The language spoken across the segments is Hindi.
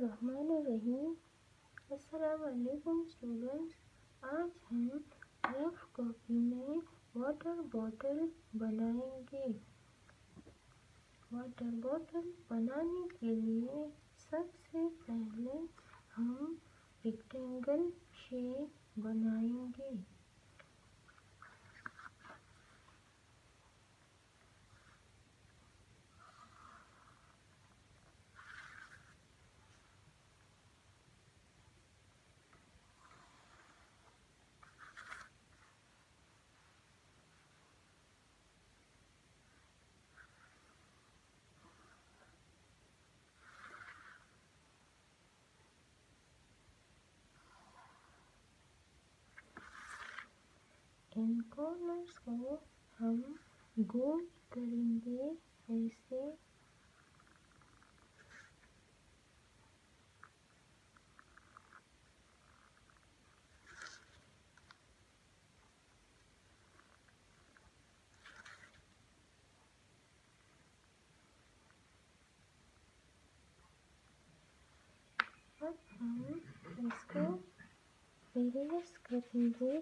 बिस्मिल्लाहिर्रहमानिर्रहीम। अस्सलाम वालेकुम स्टूडेंट्स। आज हम रफ कॉपी में वाटर बॉटल बनाएंगे। वाटर बॉटल बनाने के लिए सबसे पहले हम रेक्टेंगल शेप बनाएंगे। इन कॉर्नर्स को हम गोल करेंगे ऐसे। अब हम इसको इरेज करेंगे।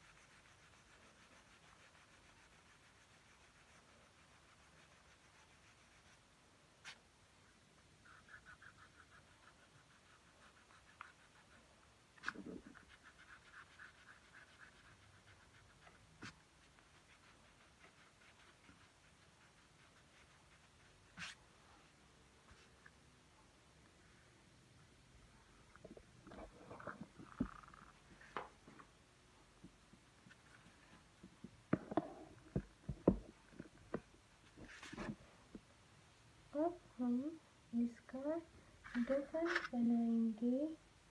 अब हम इसका डबल बनाएंगे।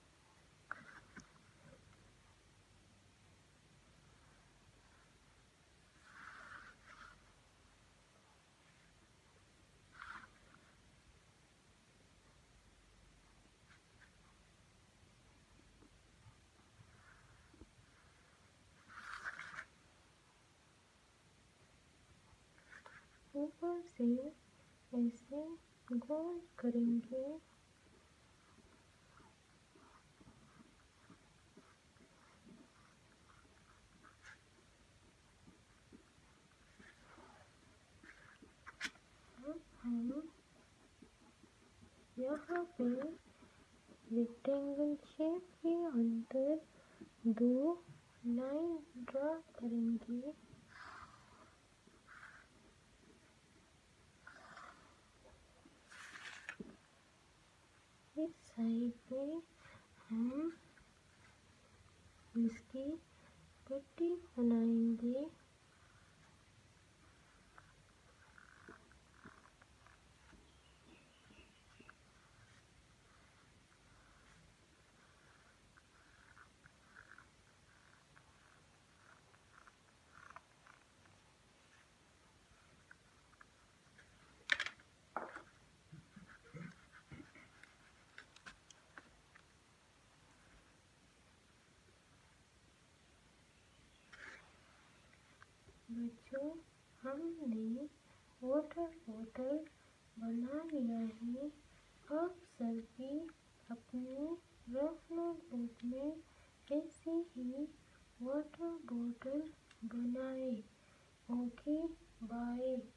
ऊपर से ऐसे गोल करेंगे। अब हम यहाँ पे रेक्टेंगल शेप के अंदर दो लाइन ड्रा करेंगे। इस साइड पे हम इसकी पट्टी बनाएंगे। बच्चों, हमने वाटर बॉटल बना लिया है। आप सभी अपने रफ नोटबुक में ऐसे ही वाटर बॉटल बनाए। Okay, bye.